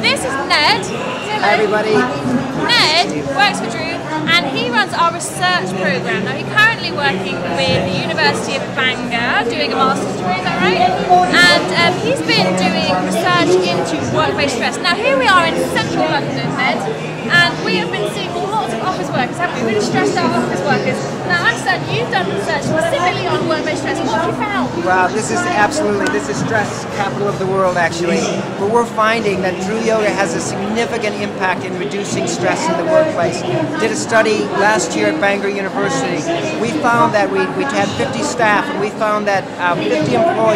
this is Ned. Hi everybody. Ned works for Drew and he runs our research program. Now he's currently working with the University of Bangor doing a master's degree, is that right? And he's been doing research into work-based stress. Now here we are in central London, Ned, and we have been seeing lots of office workers, haven't we? Really stressed out office workers. Now I understand you've done research specifically on work-based stress. What have you found? Wow, this is stress capital of the world actually. But we're finding that Drew Yoga has a significant impact in reducing stress in the workplace. Did a study last year at Bangor University. We found that we had 50 staff, and we found that among 50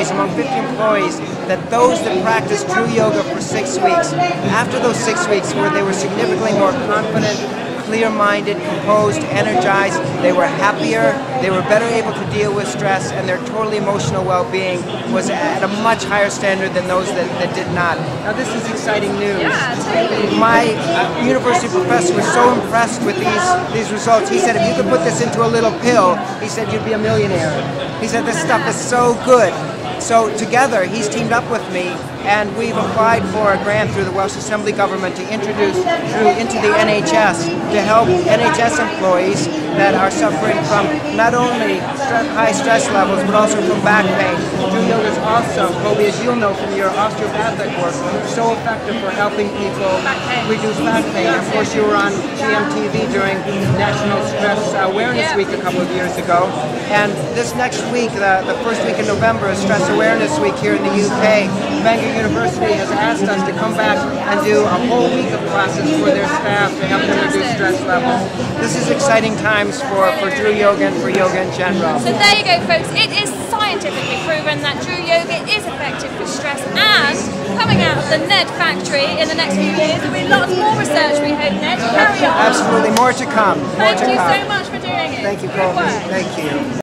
employees, that those that practiced Drew Yoga for 6 weeks, after those 6 weeks where they were significantly more confident, clear-minded, composed, energized, they were happier, they were better able to deal with stress, and their total emotional well-being was at a much higher standard than those that did not. Now this is exciting news. Yeah, totally. My university professor was so impressed with these results. He said if you could put this into a little pill, he said you'd be a millionaire. He said this stuff is so good. So together, he's teamed up with me, and we've applied for a grant through the Welsh Assembly Government to introduce Drew into the NHS to help NHS employees that are suffering from not only high stress levels, but also from back pain. Drew Yoga is also, Kobe, as you'll know from your osteopathic work, so effective for helping people reduce back pain. Of course, you were on GMTV during National Stress Awareness Week a couple of years ago, and this next week, the first week in November, is Stress Awareness Week here in the UK. Bangor University has asked us to come back and do a whole week of classes for their staff to help them reduce stress levels. This is exciting times for Drew Yoga and for yoga in general. So there you go, folks. It is scientifically proven that Drew Yoga is effective for stress, and coming out of the Ned factory in the next few years, there'll be lots more research, we hope, Ned. Carry on. Absolutely, more to come. Thank you so much for doing it. Thank you, Colby. Thank you.